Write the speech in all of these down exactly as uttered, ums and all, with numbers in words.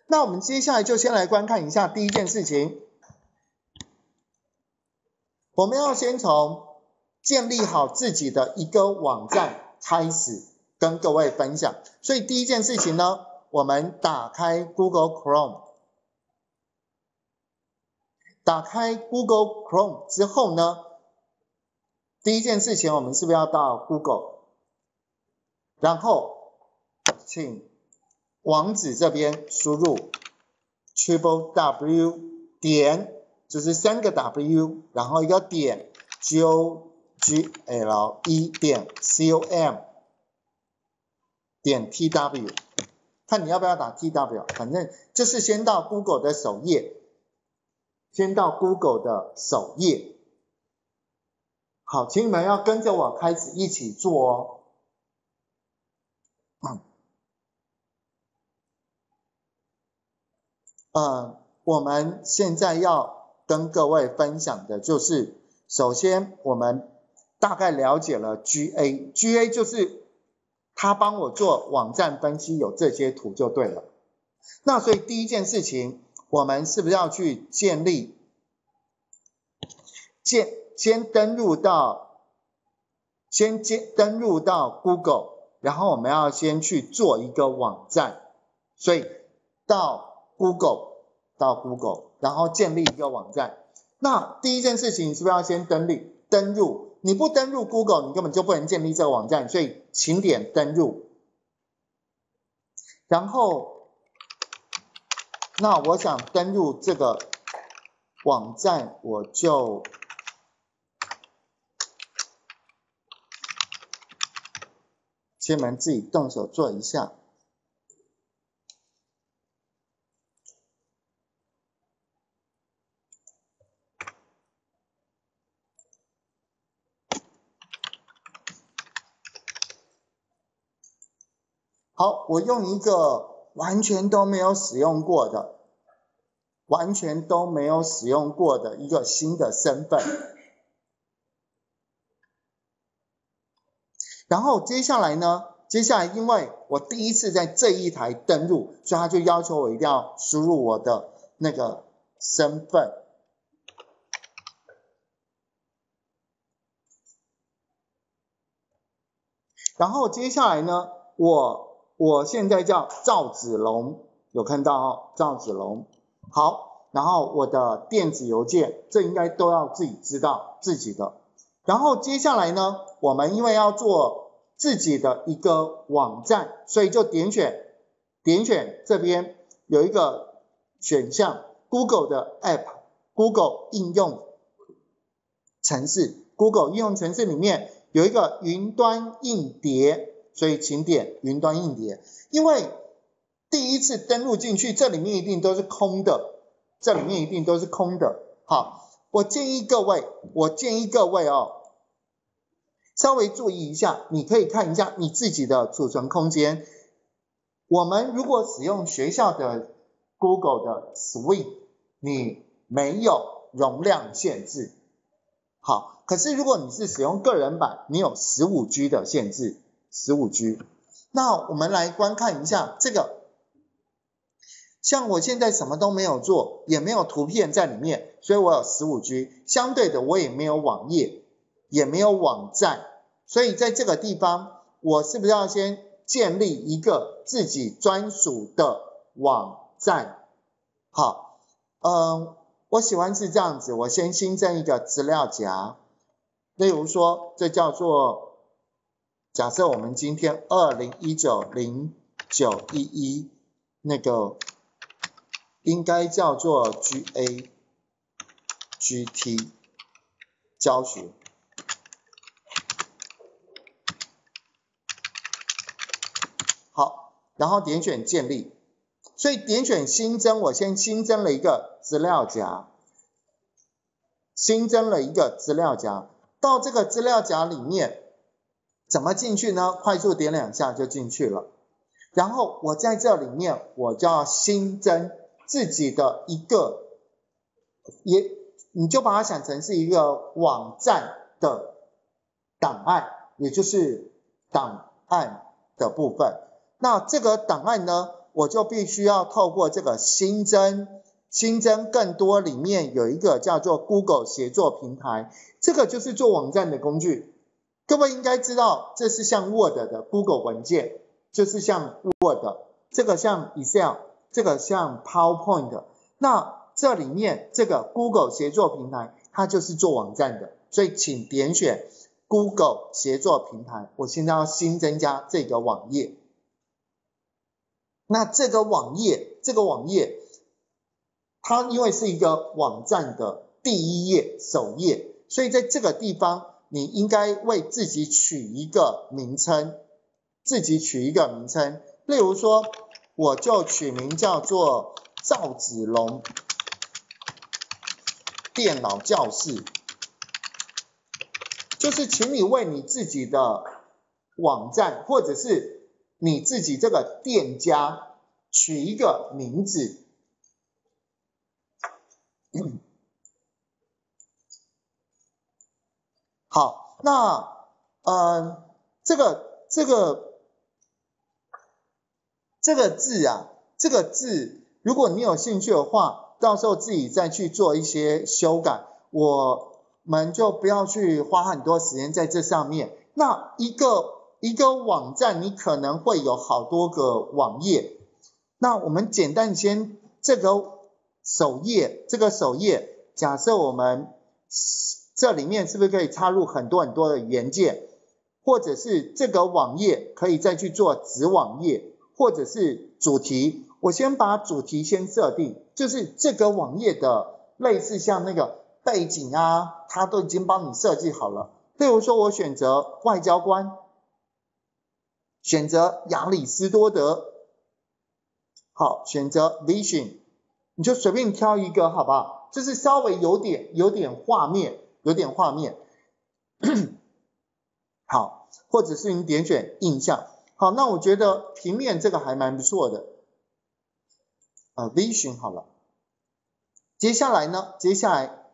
那我们接下来就先来观看一下第一件事情，我们要先从建立好自己的一个网站开始跟各位分享。所以第一件事情呢，我们打开 Google Chrome， 打开 Google Chrome 之后呢，第一件事情我们是不是要到 Google， 然后请网址这边输入 triple w 点，就是三个 W， 然后一个点 G O G L E 点 C O M 点 T W， 看你要不要打 T W， 反正就是先到 Google 的首页，先到 Google 的首页。好，请你们要跟着我开始一起做哦。嗯呃，我们现在要跟各位分享的就是，首先我们大概了解了 G A，G A 就是他帮我做网站分析，有这些图就对了。那所以第一件事情，我们是不是要去建立，建先登入到，先登入到 Google， 然后我们要先去做一个网站，所以到Google 到 Google， 然后建立一个网站。那第一件事情是不是要先登录？登入，你不登入 Google， 你根本就不能建立这个网站，所以请点登入。然后，那我想登入这个网站，我就请你们自己动手做一下。好，我用一个完全都没有使用过的，完全都没有使用过的一个新的身份。然后接下来呢，接下来因为我第一次在这一台登入，所以他就要求我一定要输入我的那个身份。然后接下来呢，我我现在叫赵子龙，有看到哦，赵子龙。好，然后我的电子邮件，这应该都要自己知道自己的。然后接下来呢，我们因为要做自己的一个网站，所以就点选点选这边有一个选项 Google 的 App， Google 应用程式 ，Google 应用程式里面有一个云端硬碟，所以请点云端硬碟。因为第一次登录进去，这里面一定都是空的，这里面一定都是空的。好，我建议各位，我建议各位哦，稍微注意一下，你可以看一下你自己的储存空间。我们如果使用学校的 Google 的 Suite， 你没有容量限制。好，可是如果你是使用个人版，你有 十五 G 的限制 ,十五 G。那我们来观看一下这个，像我现在什么都没有做，也没有图片在里面，所以我有 十五 G， 相对的我也没有网页，也没有网站，所以在这个地方，我是不是要先建立一个自己专属的网站？好，嗯，我喜欢是这样子，我先新增一个资料夹，例如说这叫做，假设我们今天二零一九 零九一一那个应该叫做 G A G T 教学。好，然后点选建立，所以点选新增，我先新增了一个资料夹，新增了一个资料夹，到这个资料夹里面怎么进去呢？快速点两下就进去了。然后我在这里面我就要新增自己的一个，也你就把它想成是一个网站的档案，也就是档案的部分。那这个档案呢， 我就必须要透过这个新增新增更多里面有一个叫做 Google 协作平台，这个就是做网站的工具。各位应该知道，这是像 Word 的 Google 文件，就是像 Word， 这个像 Excel， 这个像 PowerPoint。那这里面这个 Google 协作平台，它就是做网站的，所以请点选 Google 协作平台。我现在要新增加这个网页。那这个网页，这个网页，它因为是一个网站的第一页首页，所以在这个地方你应该为自己取一个名称，自己取一个名称。例如说，我就取名叫做赵子龙电脑教室，就是请你为你自己的网站或者是你自己这个店家取一个名字。好，那呃这个这个这个字啊，这个字如果你有兴趣的话，到时候自己再去做一些修改，我们就不要去花很多时间在这上面。那一个一个网站你可能会有好多个网页，那我们简单先这个首页，这个首页假设我们这里面是不是可以插入很多很多的元件，或者是这个网页可以再去做子网页，或者是主题。我先把主题先设定，就是这个网页的类似像那个背景啊，它都已经帮你设计好了。例如说我选择外交官，选择亚里士多德，好，选择 Vision， 你就随便挑一个好不好？就是稍微有点有点画面，有点画面。好，或者是你点选印象。好，那我觉得平面这个还蛮不错的。呃 Vision 好了。接下来呢，接下来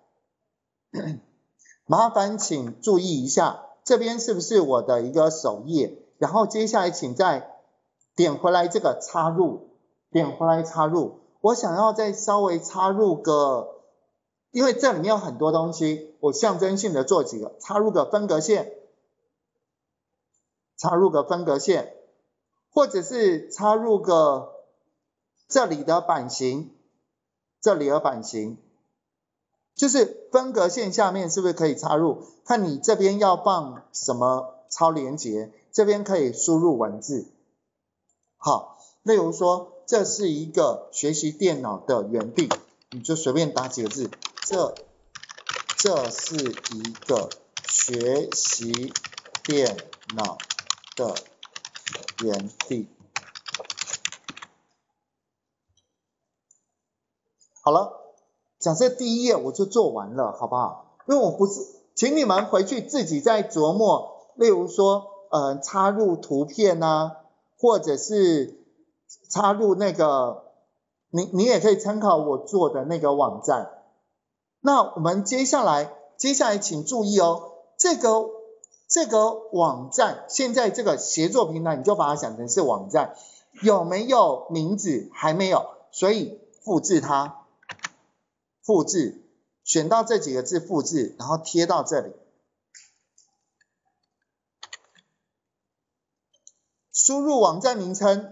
麻烦请注意一下，这边是不是我的一个首页？然后接下来请再点回来这个插入，点回来插入。我想要再稍微插入个，因为这里面有很多东西，我象征性的做几个，插入个分隔线，插入个分隔线，或者是插入个这里的版型，这里的版型，就是分隔线下面是不是可以插入？看你这边要放什么超连结，这边可以输入文字。好，例如说这是一个学习电脑的园地，你就随便打几个字，这这是一个学习电脑的园地。好了，假设第一页我就做完了，好不好？因为我不是，请你们回去自己再琢磨，例如说，呃，插入图片啊，或者是插入那个，你你也可以参考我做的那个网站。那我们接下来，接下来请注意哦，这个这个网站，现在这个协作平台，你就把它想成是网站，有没有名字？还没有，所以复制它。复制，选到这几个字复制，然后贴到这里。输入网站名称，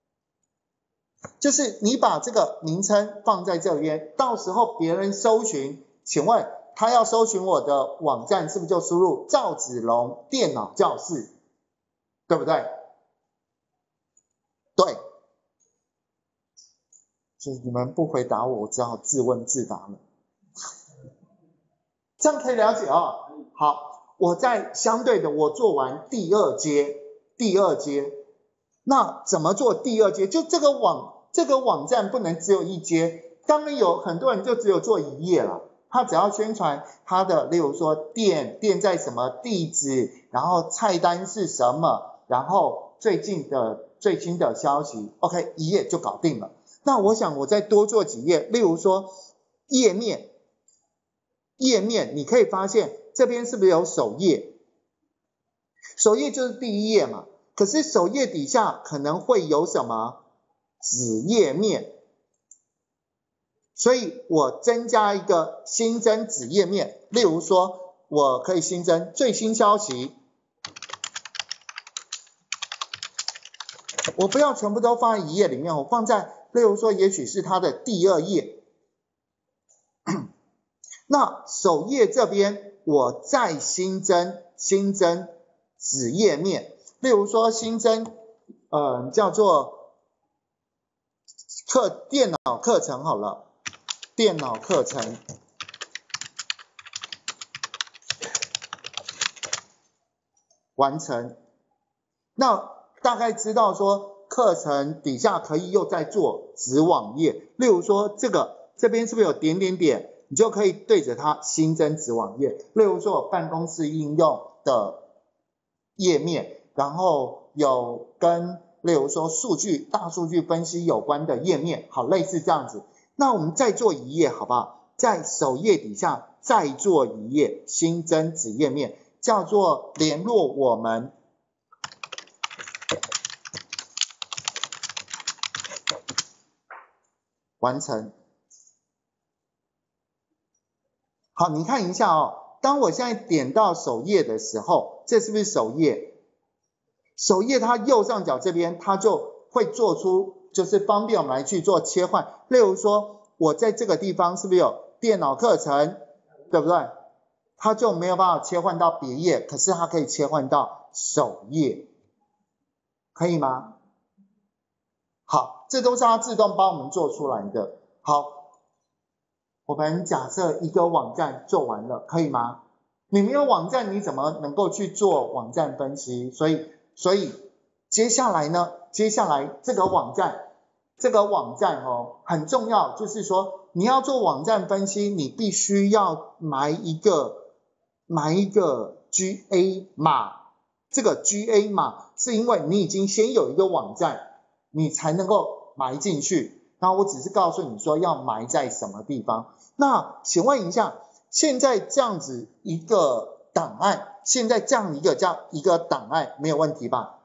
就是你把这个名称放在这边，到时候别人搜寻，请问他要搜寻我的网站，是不是就输入赵子龙电脑教室，对不对？对。就是你们不回答我，我只好自问自答了。这样可以了解哦。好，我在相对的，我做完第二阶，第二阶，那怎么做第二阶？就这个网，这个网站不能只有一阶。当然有很多人就只有做一页了，他只要宣传他的，例如说店，店在什么地址，然后菜单是什么，然后最近的最新的消息 ，OK， 一页就搞定了。那我想我再多做几页，例如说页面，页面你可以发现这边是不是有首页？首页就是第一页嘛，可是首页底下可能会有什么？ 子页面，所以我增加一个新增子页面，例如说我可以新增最新消息，我不要全部都放在一页里面，我放在例如说也许是它的第二页，那首页这边我再新增新增子页面，例如说新增呃叫做课电脑课程好了，电脑课程，完成。那大概知道说课程底下可以又再做子网页，例如说这个这边是不是有点点点，你就可以对着它新增子网页。例如说有办公室应用的页面，然后有跟例如说数据大数据分析有关的页面，好，类似这样子。那我们再做一页好不好？在首页底下再做一页新增子页面，叫做联络我们。完成。好，你看一下哦，当我现在点到首页的时候，这是不是首页？首页它右上角这边，它就会做出，就是方便我们来去做切换。例如说，我在这个地方是不是有电脑课程，对不对？它就没有办法切换到别页，可是它可以切换到首页，可以吗？好，这都是它自动帮我们做出来的。好，我们假设一个网站做完了，可以吗？你没有网站，你怎么能够去做网站分析？所以，所以接下来呢，接下来这个网站，这个网站哦很重要，就是说你要做网站分析，你必须要埋一个埋一个 G A 码。这个 G A 码是因为你已经先有一个网站，你才能够埋进去。然后我只是告诉你说要埋在什么地方。那请问一下，现在这样子一个档案，现在这样一个叫一个档案没有问题吧？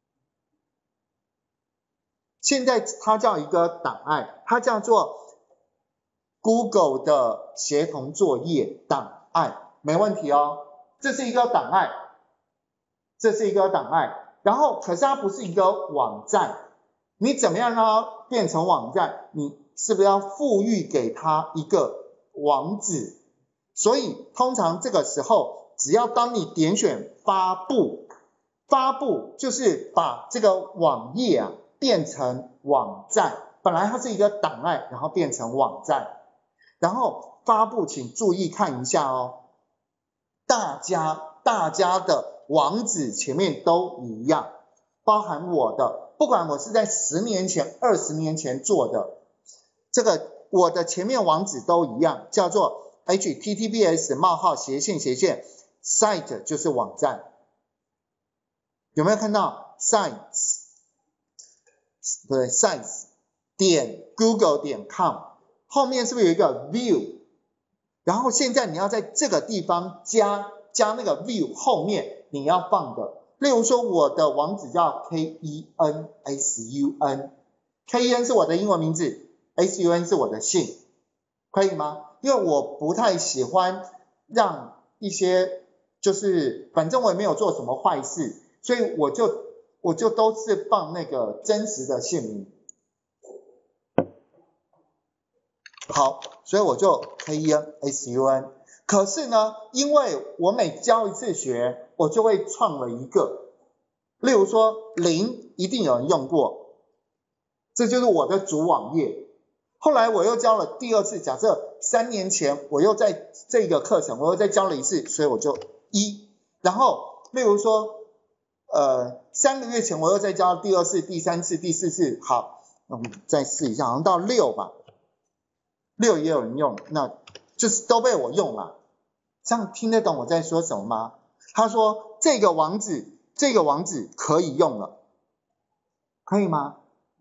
现在它叫一个档案，它叫做 Google 的协同作业档案，没问题哦。这是一个档案，这是一个档案，然后可是它不是一个网站。你怎么样让它变成网站？你是不是要赋予给它一个网址？所以通常这个时候，只要当你点选发布，发布就是把这个网页啊变成网站，本来它是一个档案，然后变成网站，然后发布，请注意看一下哦，大家大家的网址前面都一样，包含我的。不管我是在十年前、二十年前做的，这个我的前面网址都一样，叫做 H T T P S 冒号斜线斜线 site 就是网站，有没有看到 sites 对 sites 点 google 点 com 后面是不是有一个 view？ 然后现在你要在这个地方加加那个 view 后面你要放的。例如说我的网址叫 K E N S U N，K E N 是我的英文名字 ，S U N 是我的姓，可以吗？因为我不太喜欢让一些就是反正我也没有做什么坏事，所以我就我就都是放那个真实的姓名。好，所以我就 K E N S U N。可是呢，因为我每教一次学，我就会创了一个，例如说零一定有人用过，这就是我的主网页。后来我又教了第二次，假设三年前我又在这个课程我又再教了一次，所以我就一。然后例如说呃三个月前我又再教第二次、第三次、第四次，好，我们再试一下，好像到六吧，六也有人用，那就是都被我用了。这样听得懂我在说什么吗？他说这个网址这个网址可以用了，可以吗？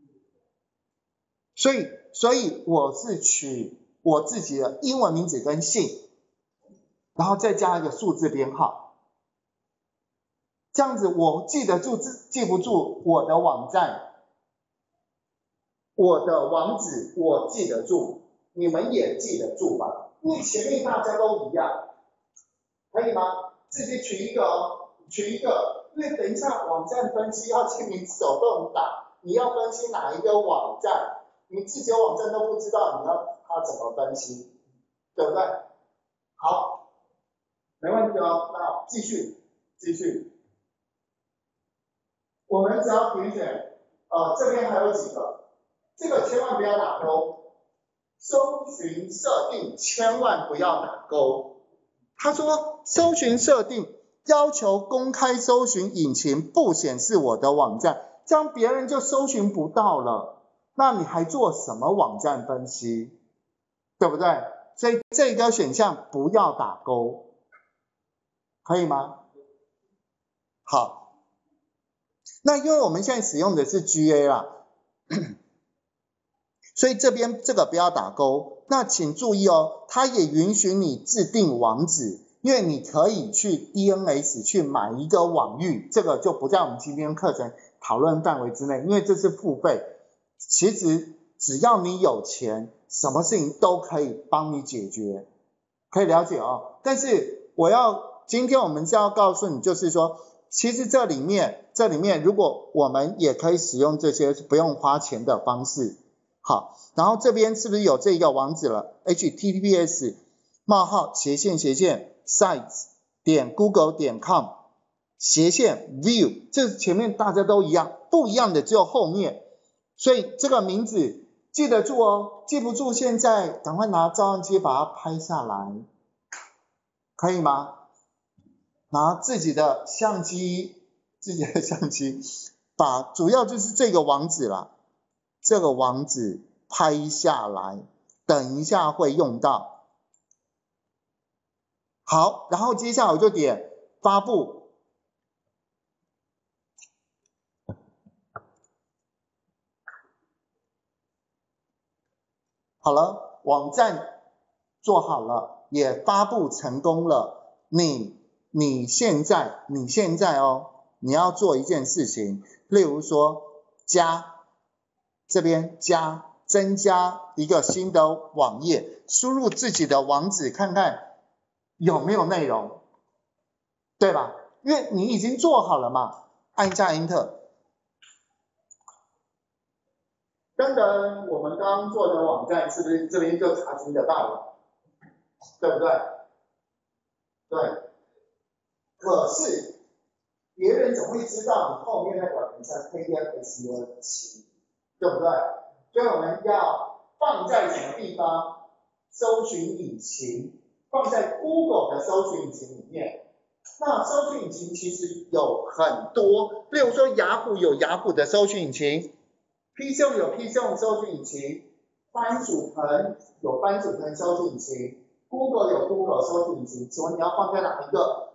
所以所以我是取我自己的英文名字跟姓，然后再加一个数字编号，这样子我记得住记不住我的网站， 我的网址我记得住，你们也记得住吧？因为前面大家都一样，可以吗？自己取一个哦，取一个，因为等一下网站分析要请你手动打，你要分析哪一个网站，你自己的网站都不知道，你要它怎么分析，对不对？好，没问题哦，那继续继续，我们只要点选，呃，这边还有几个，这个千万不要打勾，搜寻设定千万不要打勾。他说搜寻设定要求公开搜寻引擎不显示我的网站，这样别人就搜寻不到了，那你还做什么网站分析，对不对？所以这个选项不要打勾，可以吗？好，那因为我们现在使用的是 G A 啦，所以这边这个不要打勾。那请注意哦，它也允许你制定网址，因为你可以去 D N S 去买一个网域，这个就不在我们今天课程讨论范围之内，因为这是付费。其实只要你有钱，什么事情都可以帮你解决，可以了解哦。但是我要今天我们是要告诉你，就是说，其实这里面这里面如果我们也可以使用这些不用花钱的方式。好，然后这边是不是有这个网址了 ？H T T P S 冒号斜线斜线 sites 点 google 点 com 斜线 view， 这前面大家都一样，不一样的只有后面，所以这个名字记得住哦，记不住现在赶快拿照相机把它拍下来，可以吗？拿自己的相机，自己的相机，把主要就是这个网址啦。这个网址拍下来，等一下会用到。好，然后接下来我就点发布。好了，网站做好了，也发布成功了。你你现在你现在哦，你要做一件事情，例如说加。这边加增加一个新的网页，输入自己的网址看看有没有内容，对吧？因为你已经做好了嘛，按一下 Enter。等等，我们刚刚做的网站是不是这边就查询得到了？对不对？对。可是别人怎么会知道你后面那个名称 K D F S U 七？对不对？所以我们要放在什么地方？搜寻引擎，放在 Google 的搜寻引擎里面。那搜寻引擎其实有很多，例如说雅虎有雅虎的搜寻引擎 ，P C O 有 P C O 搜寻引擎，番薯藤有番薯藤搜寻引擎 ，Google 有 Google 搜寻引擎，请问你要放在哪一个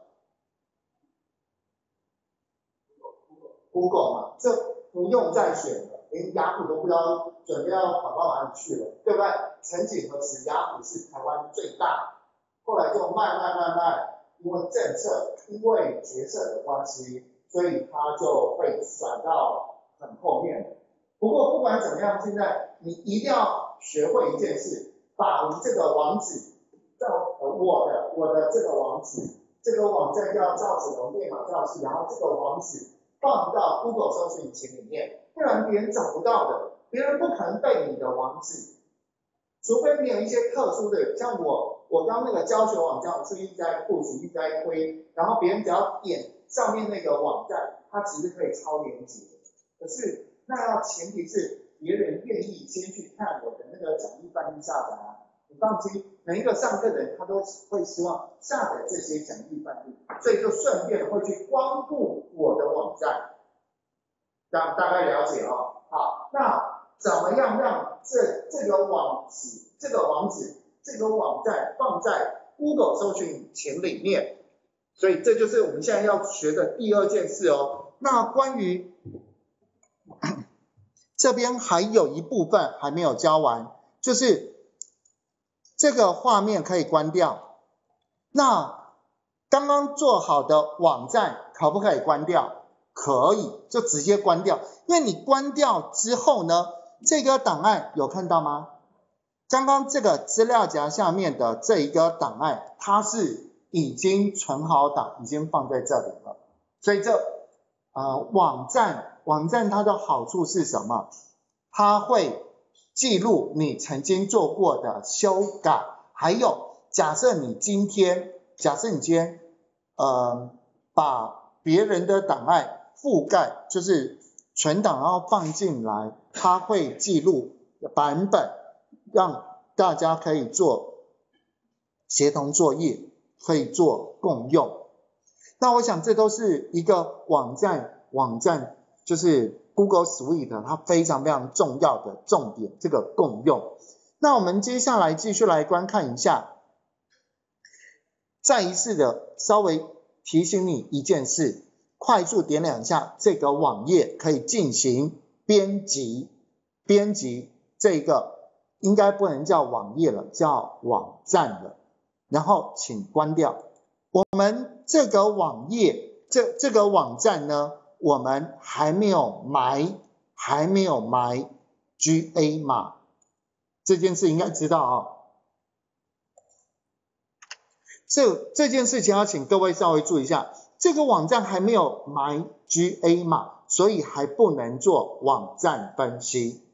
？Google 嘛，这不用再选了。连雅虎都不知道准备要跑到哪里去了，对不对？曾几何时，雅虎是台湾最大，后来就慢慢慢慢，因为政策，因为决策的关系，所以它就会转到很后面。不过不管怎么样，现在你一定要学会一件事，把你这个网址，到我的我的这个网址，这个网站叫赵子龙电脑教室，然后这个网址放到 Google 搜索引擎里面。不然别人找不到的，别人不可能背你的网址，除非你有一些特殊的，像我，我刚那个教学网站，我是一直在 push， 一直在推，然后别人只要点上面那个网站，它其实可以抄连结，可是那要前提是别人愿意先去看我的那个讲义翻译下载啊，你放心，每一个上课的人他都会希望下载这些讲义翻译，所以就顺便会去光顾我的网站。这样大概了解哦。好，那怎么样让这这个网址、这个网址、这个网站放在 Google 搜寻引擎里面？所以这就是我们现在要学的第二件事哦。那关于这边还有一部分还没有教完，就是这个画面可以关掉。那刚刚做好的网站可不可以关掉？可以，就直接关掉。因为你关掉之后呢， 这个档案有看到吗？刚刚这个资料夹下面的这一个档案，它是已经存好档，已经放在这里了。所以这呃网站网站它的好处是什么？它会记录你曾经做过的修改，还有假设你今天假设你今天呃把别人的档案覆盖，就是存档然后放进来，它会记录版本，让大家可以做协同作业，可以做共用。那我想这都是一个网站网站就是 Google Suite 它非常非常重要的重点，这个共用。那我们接下来继续来观看一下，再一次的稍微提醒你一件事，快速点两下这个网页可以进行编辑，编辑这个应该不能叫网页了，叫网站了。然后请关掉。我们这个网页这这个网站呢，我们还没有埋还没有埋 G A 码，这件事应该知道啊、哦。这这件事情要请各位稍微注意一下，这个网站还没有埋 G A 码，所以还不能做网站分析。